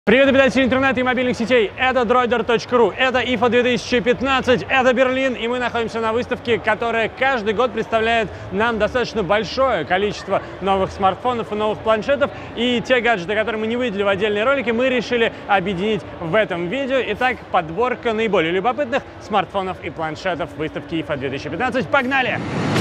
Привет, обитатели интернета и мобильных сетей! Это droider.ru, это IFA 2015, это Берлин, и мы находимся на выставке, которая каждый год представляет нам достаточно большое количество новых смартфонов и новых планшетов. И те гаджеты, которые мы не выделили в отдельные ролики, мы решили объединить в этом видео. Итак, подборка наиболее любопытных смартфонов и планшетов выставки IFA 2015. Погнали!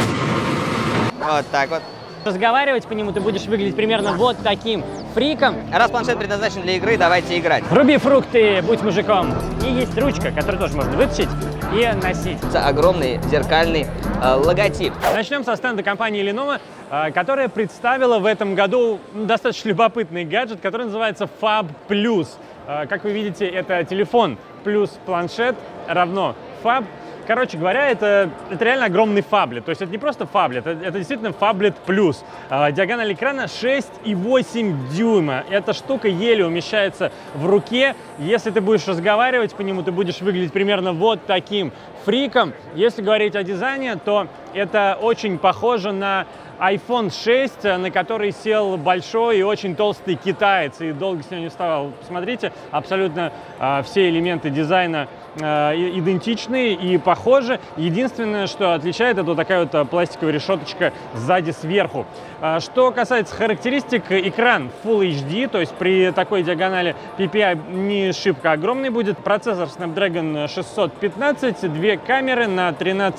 Вот так вот. Разговаривать по нему ты будешь выглядеть примерно вот таким фриком. Раз планшет предназначен для игры, давайте играть. Руби фрукты, будь мужиком. И есть ручка, которую тоже можно вытащить и носить. Это огромный зеркальный логотип. Начнем со стенда компании Lenovo, которая представила в этом году достаточно любопытный гаджет, который называется Fab Plus. Как вы видите, это телефон плюс планшет равно Fab. Короче говоря, это реально огромный фаблет. То есть это не просто фаблет, это действительно фаблет плюс. Диагональ экрана 6,8 дюйма. Эта штука еле умещается в руке. Если ты будешь разговаривать по нему, ты будешь выглядеть примерно вот таким фриком. Если говорить о дизайне, то это очень похоже на iPhone 6, на который сел большой и очень толстый китаец и долго с него не вставал. Посмотрите, абсолютно все элементы дизайна идентичные и похожи. Единственное, что отличает, это вот такая вот пластиковая решеточка сзади сверху. Что касается характеристик, экран Full HD, то есть при такой диагонали PPI не шибко огромный будет. Процессор Snapdragon 615, две камеры на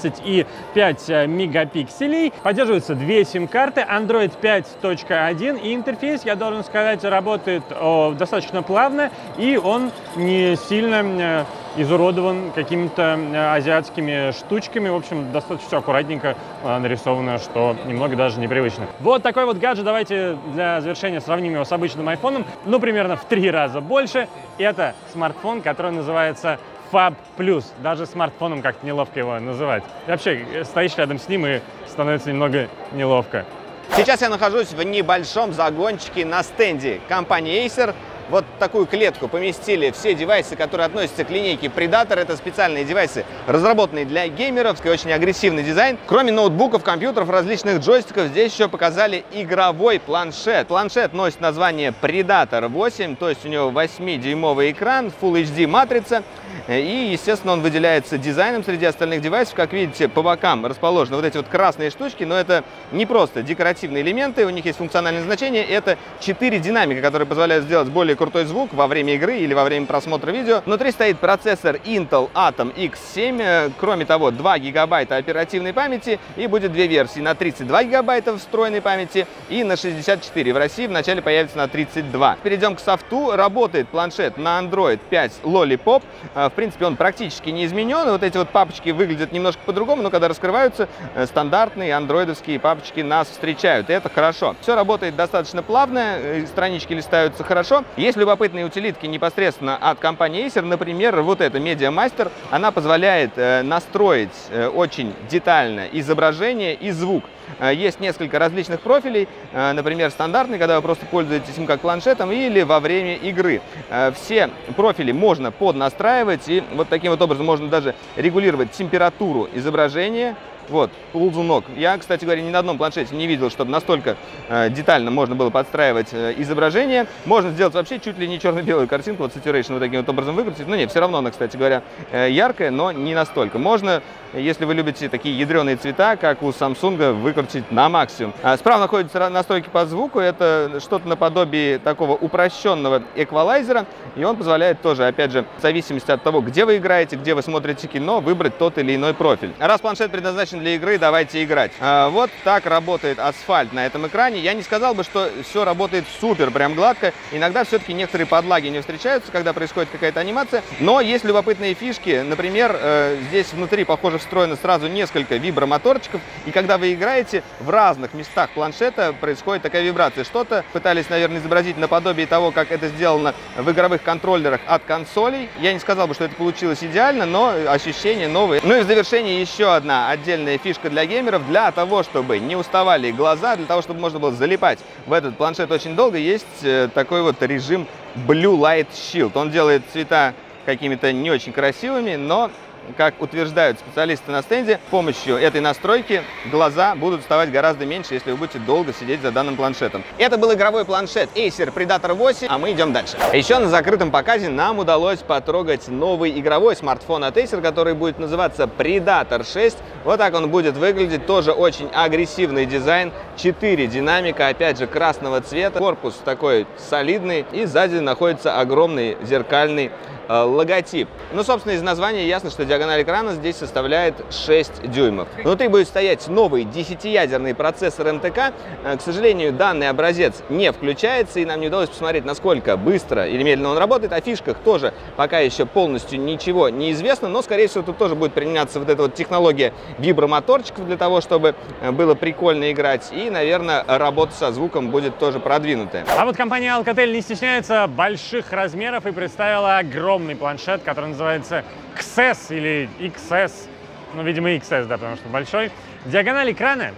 13,5 мегапикселей. Поддерживаются две сим-карты, Android 5.1, и интерфейс, я должен сказать, работает достаточно плавно, и он не сильно изуродован какими-то азиатскими штучками. В общем, достаточно все аккуратненько нарисовано, что немного даже непривычно. Вот такой вот гаджет. Давайте для завершения сравним его с обычным айфоном. Ну, примерно в 3 раза больше. Это смартфон, который называется Fab Plus. Даже смартфоном как-то неловко его называть. И вообще, стоишь рядом с ним и становится немного неловко. Сейчас я нахожусь в небольшом загончике на стенде компании Acer. Вот такую клетку поместили все девайсы, которые относятся к линейке Predator. Это специальные девайсы, разработанные для геймеров, очень агрессивный дизайн. Кроме ноутбуков, компьютеров, различных джойстиков, здесь еще показали игровой планшет. Планшет носит название Predator 8, то есть у него 8-дюймовый экран, Full HD матрица. И, естественно, он выделяется дизайном среди остальных девайсов. Как видите, по бокам расположены вот эти вот красные штучки, но это не просто декоративные элементы, у них есть функциональное значение. Это 4 динамика, которые позволяют сделать более крутой звук во время игры или во время просмотра видео. Внутри стоит процессор Intel Atom X7. Кроме того, 2 гигабайта оперативной памяти, и будет две версии: на 32 гигабайта встроенной памяти и на 64. В России вначале появится на 32. Перейдем к софту. Работает планшет на Android 5 Lollipop. В принципе, он практически не изменен. Вот эти вот папочки выглядят немножко по-другому, но когда раскрываются, стандартные андроидовские папочки нас встречают. И это хорошо. Все работает достаточно плавно, странички листаются хорошо. Есть любопытные утилитки непосредственно от компании Acer. Например, вот эта MediaMaster. Она позволяет настроить очень детально изображение и звук. Есть несколько различных профилей, например, стандартный, когда вы просто пользуетесь им как планшетом, или во время игры. Все профили можно поднастраивать, и вот таким вот образом можно даже регулировать температуру изображения. Вот, ползунок. Я, кстати говоря, ни на одном планшете не видел, чтобы настолько детально можно было подстраивать изображение. Можно сделать вообще чуть ли не черно-белую картинку, вот saturation вот таким вот образом выкрутить. Но нет, все равно она, кстати говоря, яркая, но не настолько. Можно, если вы любите такие ядреные цвета, как у Samsung, выкрутить на максимум. Справа находятся настройки по звуку. Это что-то наподобие такого упрощенного эквалайзера. И он позволяет тоже, опять же, в зависимости от того, где вы играете, где вы смотрите кино, выбрать тот или иной профиль. Раз планшет предназначен для игры, давайте играть. Вот так работает асфальт на этом экране. Я не сказал бы, что все работает супер, прям гладко. Иногда все-таки некоторые подлаги не встречаются, когда происходит какая-то анимация. Но есть любопытные фишки. Например, здесь внутри, похоже, встроено сразу несколько вибромоторчиков. И когда вы играете, в разных местах планшета происходит такая вибрация. Что-то пытались, наверное, изобразить наподобие того, как это сделано в игровых контроллерах от консолей. Я не сказал бы, что это получилось идеально, но ощущения новые. Ну и в завершении еще одна отдельная фишка для геймеров. Для того, чтобы не уставали глаза, для того, чтобы можно было залипать в этот планшет очень долго, есть такой вот режим Blue Light Shield. Он делает цвета какими-то не очень красивыми, но как утверждают специалисты на стенде, с помощью этой настройки глаза будут вставать гораздо меньше, если вы будете долго сидеть за данным планшетом. Это был игровой планшет Acer Predator 8, а мы идем дальше. Еще на закрытом показе нам удалось потрогать новый игровой смартфон от Acer, который будет называться Predator 6. Вот так он будет выглядеть, тоже очень агрессивный дизайн, 4 динамика, опять же красного цвета, корпус такой солидный, и сзади находится огромный зеркальный логотип. Ну, собственно, из названия ясно, что диагональ экрана здесь составляет 6 дюймов. Внутри будет стоять новый 10-ядерный процессор МТК. К сожалению, данный образец не включается, и нам не удалось посмотреть, насколько быстро или медленно он работает. О фишках тоже пока еще полностью ничего не известно, но, скорее всего, тут тоже будет применяться вот эта вот технология вибромоторчиков для того, чтобы было прикольно играть, и, наверное, работа со звуком будет тоже продвинутая. А вот компания Alcatel не стесняется больших размеров и представила огромный планшет, который называется XS или XS, ну, видимо, XS, да, потому что большой. Диагональ экрана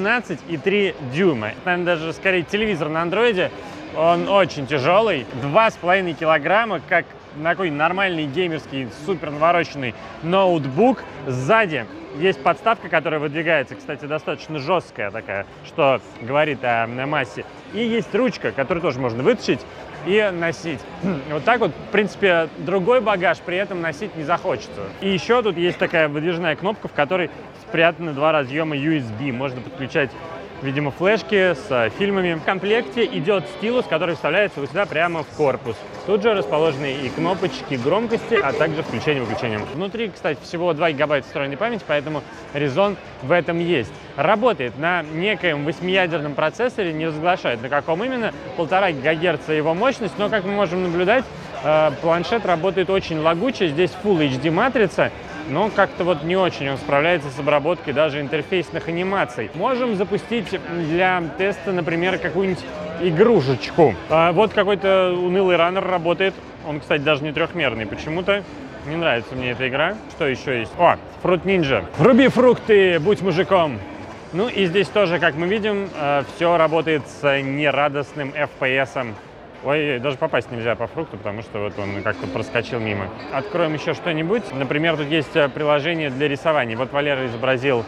17,3 дюйма. Это, наверное, даже скорее телевизор на андроиде. Он очень тяжелый, 2,5 килограмма, как такой нормальный геймерский супер навороченный ноутбук. Сзади есть подставка, которая выдвигается, кстати, достаточно жесткая такая, что говорит о массе. И есть ручка, которую тоже можно вытащить и носить. Вот так вот, в принципе, другой багаж при этом носить не захочется. И еще тут есть такая выдвижная кнопка, в которой спрятаны 2 разъема USB. Можно подключать, видимо, флешки с фильмами. В комплекте идет стилус, который вставляется вот сюда прямо в корпус. Тут же расположены и кнопочки громкости, а также включение-выключение. Внутри, кстати, всего 2 гигабайта встроенной памяти, поэтому резон в этом есть. Работает на некоем 8-ядерном процессоре, не разглашает, на каком именно, 1,5 ГГц его мощность, но, как мы можем наблюдать, планшет работает очень лагуче. Здесь Full HD матрица, но как-то вот не очень он справляется с обработкой даже интерфейсных анимаций. Можем запустить для теста, например, какую-нибудь игрушечку. Вот какой-то унылый раннер работает. Он, кстати, даже не трехмерный. Почему-то не нравится мне эта игра. Что еще есть? О, Fruit Ninja. Вруби фрукты, будь мужиком. Ну и здесь тоже, как мы видим, все работает с нерадостным FPS-ом. Ой, даже попасть нельзя по фрукту, потому что вот он как-то проскочил мимо. Откроем еще что-нибудь. Например, тут есть приложение для рисования. Вот Валера изобразил,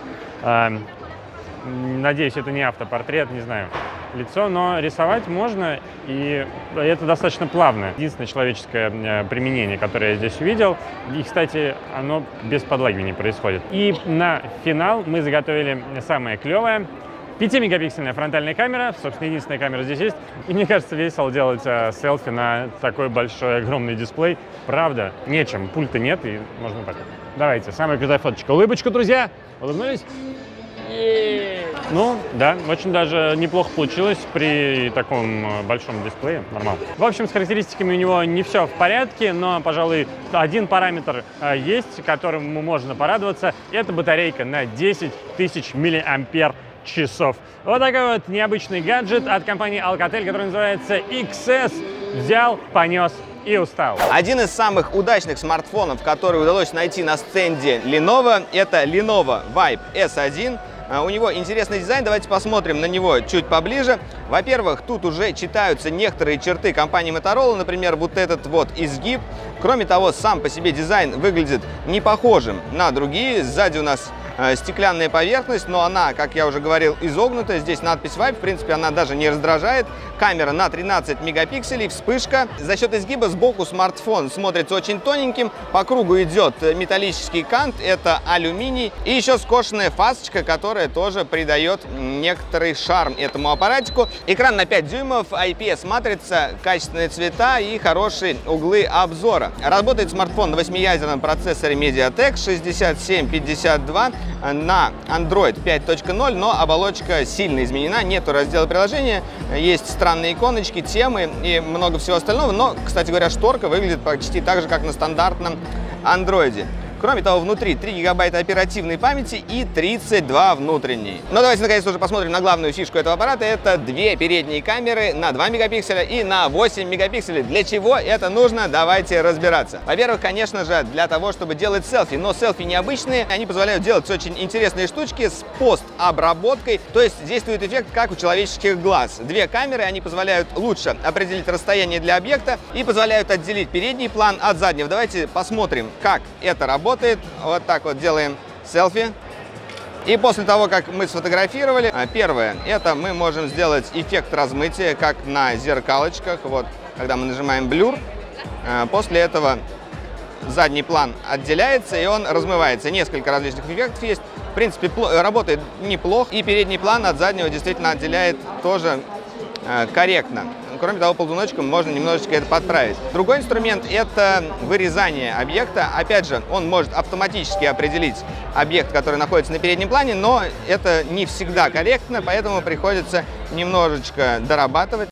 надеюсь, это не автопортрет, не знаю, лицо, но рисовать можно, и это достаточно плавно. Единственное человеческое применение, которое я здесь увидел, и, кстати, оно без подлагивания происходит. И на финал мы заготовили самое клевое. 5-мегапиксельная фронтальная камера, собственно, единственная камера здесь есть. И мне кажется, весело делать селфи на такой большой, огромный дисплей. Правда, нечем, пульта нет, и можно так. Давайте, самая крутая фоточка. Улыбочку, друзья, улыбнулись. Ну, да, очень даже неплохо получилось при таком большом дисплее, нормально. В общем, с характеристиками у него не все в порядке, но, пожалуй, один параметр есть, которому можно порадоваться. Это батарейка на 10 тысяч мАч. Вот такой вот необычный гаджет от компании Alcatel, который называется XS. Взял, понес и устал. Один из самых удачных смартфонов, который удалось найти на стенде Lenovo, это Lenovo Vibe S1. У него интересный дизайн, давайте посмотрим на него чуть поближе. Во-первых, тут уже читаются некоторые черты компании Motorola, например, вот этот вот изгиб. Кроме того, сам по себе дизайн выглядит не похожим на другие. Сзади у нас стеклянная поверхность, но она, как я уже говорил, изогнутая. Здесь надпись Vibe, в принципе, она даже не раздражает. Камера на 13 мегапикселей, вспышка. За счет изгиба сбоку смартфон смотрится очень тоненьким. По кругу идет металлический кант, это алюминий. И еще скошенная фасочка, которая тоже придает некоторый шарм этому аппаратику. Экран на 5 дюймов, IPS-матрица, качественные цвета и хорошие углы обзора. Работает смартфон на 8-ядерном процессоре MediaTek 6752 на Android 5.0, но оболочка сильно изменена, нету раздела приложения, есть странные иконочки, темы и много всего остального, но, кстати говоря, шторка выглядит почти так же, как на стандартном Android. Кроме того, внутри 3 гигабайта оперативной памяти и 32 внутренней. Но давайте наконец уже посмотрим на главную фишку этого аппарата. Это 2 передние камеры на 2 мегапикселя и на 8 мегапикселей. Для чего это нужно? Давайте разбираться. Во-первых, конечно же, для того, чтобы делать селфи. Но селфи необычные. Они позволяют делать очень интересные штучки с постобработкой. То есть действует эффект, как у человеческих глаз. 2 камеры, они позволяют лучше определить расстояние для объекта и позволяют отделить передний план от заднего. Давайте посмотрим, как это работает. работает. Вот так вот делаем селфи. И после того, как мы сфотографировали, первое, это мы можем сделать эффект размытия, как на зеркалочках, вот, когда мы нажимаем блюр. После этого задний план отделяется, и он размывается. Несколько различных эффектов есть. В принципе, работает неплохо. И передний план от заднего действительно отделяет тоже корректно. Кроме того, ползуночком можно немножечко это подправить. Другой инструмент – это вырезание объекта. Опять же, он может автоматически определить объект, который находится на переднем плане, но это не всегда корректно, поэтому приходится немножечко дорабатывать.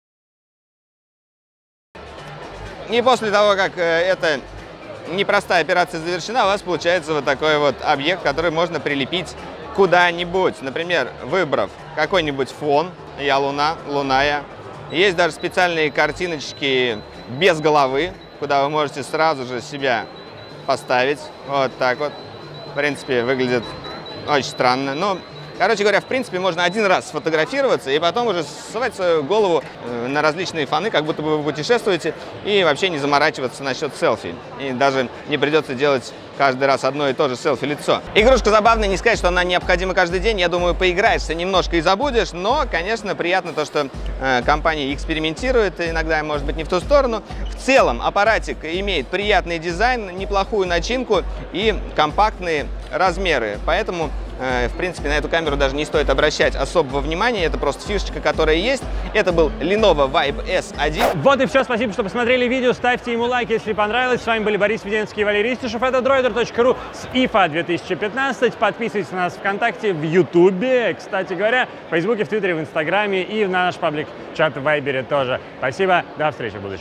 И после того, как эта непростая операция завершена, у вас получается вот такой вот объект, который можно прилепить куда-нибудь. Например, выбрав какой-нибудь фон, я Луна, Луна я. Есть даже специальные картиночки без головы, куда вы можете сразу же себя поставить. Вот так вот. В принципе, выглядит очень странно. Но, короче говоря, в принципе, можно один раз сфотографироваться и потом уже ссылать свою голову на различные фоны, как будто бы вы путешествуете, и вообще не заморачиваться насчет селфи. И даже не придется делать каждый раз одно и то же селфи-лицо. Игрушка забавная, не сказать, что она необходима каждый день. Я думаю, поиграешься немножко и забудешь, но, конечно, приятно то, что компания экспериментирует, иногда, может быть, не в ту сторону. В целом, аппаратик имеет приятный дизайн, неплохую начинку и компактные размеры. Поэтому, в принципе, на эту камеру даже не стоит обращать особого внимания. Это просто фишечка, которая есть. Это был Lenovo Vibe S1. Вот и все. Спасибо, что посмотрели видео. Ставьте ему лайк, если понравилось. С вами были Борис Веденский и Валерий Истишев. Это droider.ru с IFA 2015. Подписывайтесь на нас ВКонтакте, в Ютубе, кстати говоря, в Фейсбуке, в Твиттере, в Инстаграме и на наш паблик-чат в Вайбере тоже. Спасибо. До встречи в будущем.